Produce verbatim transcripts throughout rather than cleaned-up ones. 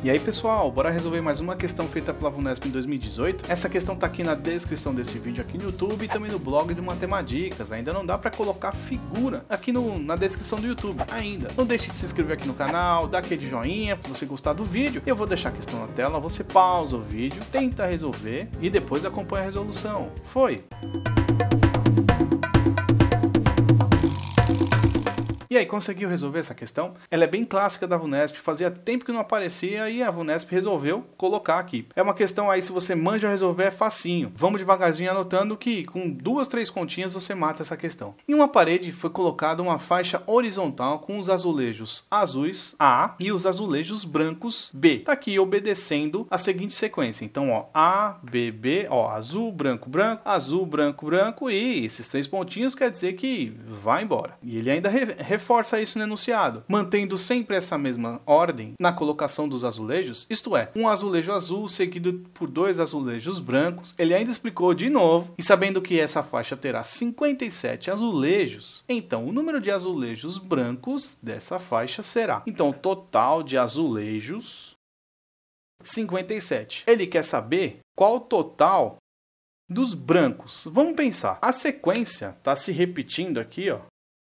E aí pessoal, bora resolver mais uma questão feita pela VUNESP em dois mil e dezoito. Essa questão tá aqui na descrição desse vídeo aqui no YouTube e também no blog do Matemadicas. Ainda não dá pra colocar figura aqui no, na descrição do YouTube ainda. Não deixe de se inscrever aqui no canal, dá aquele joinha se você gostar do vídeo. Eu vou deixar a questão na tela, você pausa o vídeo, tenta resolver e depois acompanha a resolução. Foi! E aí, conseguiu resolver essa questão? Ela é bem clássica da VUNESP, fazia tempo que não aparecia e a VUNESP resolveu colocar aqui. É uma questão aí, se você manja resolver, é facinho. Vamos devagarzinho anotando que com duas, três continhas você mata essa questão. Em uma parede foi colocada uma faixa horizontal com os azulejos azuis A e os azulejos brancos B. Tá aqui obedecendo a seguinte sequência. Então, ó, A, B, B, ó, azul, branco, branco, azul, branco, branco e esses três pontinhos quer dizer que vai embora. E ele ainda reforça Força isso no enunciado, mantendo sempre essa mesma ordem na colocação dos azulejos, isto é, um azulejo azul seguido por dois azulejos brancos. Ele ainda explicou de novo, e sabendo que essa faixa terá cinquenta e sete azulejos, então o número de azulejos brancos dessa faixa será, então o total de azulejos, cinquenta e sete. Ele quer saber qual o total dos brancos. Vamos pensar, a sequência está se repetindo aqui, ó,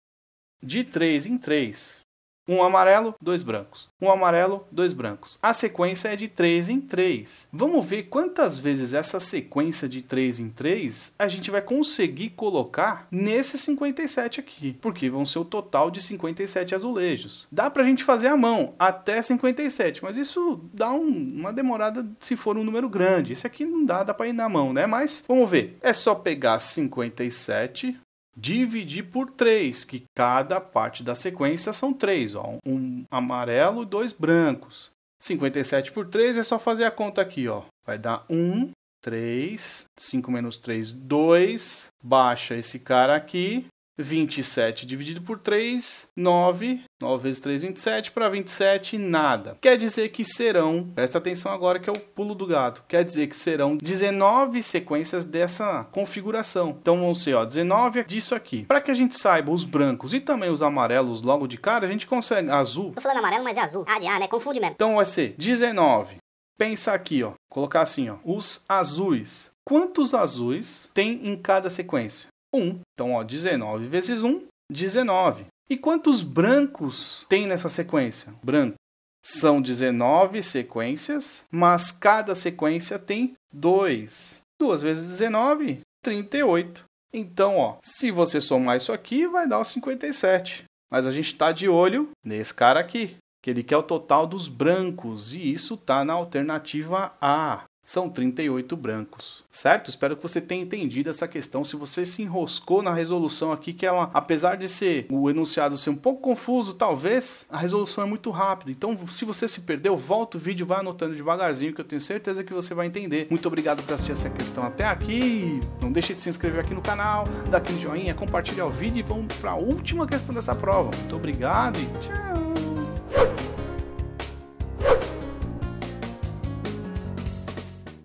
de três em três. Um amarelo, dois brancos. Um amarelo, dois brancos. A sequência é de três em três. Vamos ver quantas vezes essa sequência de três em três a gente vai conseguir colocar nesse cinquenta e sete aqui. Porque vão ser o total de cinquenta e sete azulejos. Dá pra gente fazer à mão até cinquenta e sete, mas isso dá um, uma demorada se for um número grande. Esse aqui não dá, dá pra ir na mão, né? Mas vamos ver. É só pegar cinquenta e sete... dividir por três, que cada parte da sequência são três, ó, um amarelo e dois brancos. cinquenta e sete por três é só fazer a conta aqui, ó. Vai dar um, três, cinco menos três, dois, baixa esse cara aqui, vinte e sete dividido por três, nove, nove vezes três, vinte e sete, para vinte e sete, nada. Quer dizer que serão, presta atenção agora que é o pulo do gato, quer dizer que serão dezenove sequências dessa configuração. Então vão ser, ó, dezenove disso aqui. Para que a gente saiba os brancos e também os amarelos logo de cara, a gente consegue, azul. Tô falando amarelo, mas é azul. A de A, né? Confunde mesmo. Então vai ser dezenove. Pensa aqui, ó, colocar assim, ó, os azuis. Quantos azuis tem em cada sequência? um. Então, ó, dezenove vezes um, dezenove. E quantos brancos tem nessa sequência? Branco. São dezenove sequências, mas cada sequência tem dois. duas vezes dezenove, trinta e oito. Então, ó, se você somar isso aqui, vai dar os cinquenta e sete. Mas a gente está de olho nesse cara aqui, que ele quer o total dos brancos, e isso está na alternativa A. São trinta e oito brancos, certo? Espero que você tenha entendido essa questão. Se você se enroscou na resolução aqui, que ela, apesar de ser o enunciado ser um pouco confuso, talvez, a resolução é muito rápida. Então, se você se perdeu, volta o vídeo, vai anotando devagarzinho, que eu tenho certeza que você vai entender. Muito obrigado por assistir essa questão até aqui. Não deixe de se inscrever aqui no canal, dar aquele joinha, compartilhar o vídeo e vamos para a última questão dessa prova. Muito obrigado e tchau!